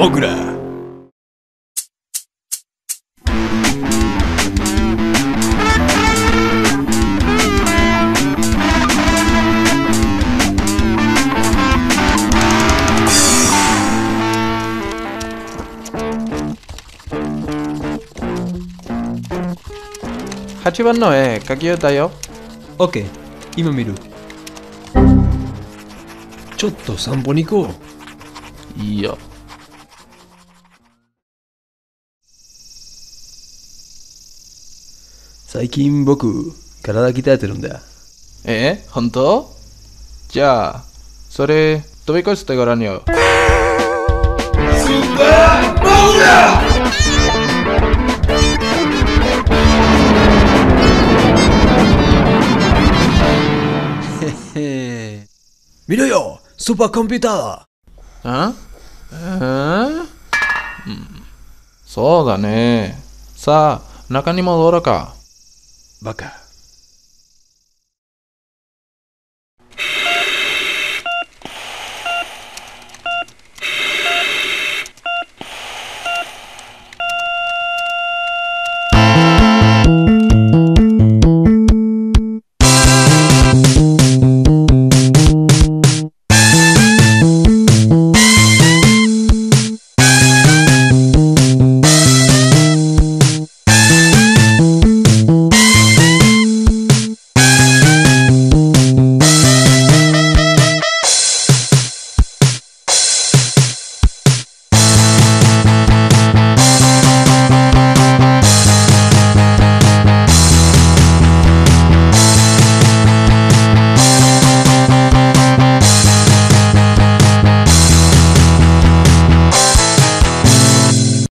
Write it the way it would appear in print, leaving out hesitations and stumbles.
僕ら。 8番の絵描き終えたよ。 オッケー、今見る。ちょっと散歩に行こう。 いいよ。 最近僕、体鍛えてるんだ。 本当？じゃあ、それ、飛び越してごらんよ。 スーパーボーラー！見ろよ、スーパーコンピューター。 そうだね。さあ、中に戻ろうか。 バカ。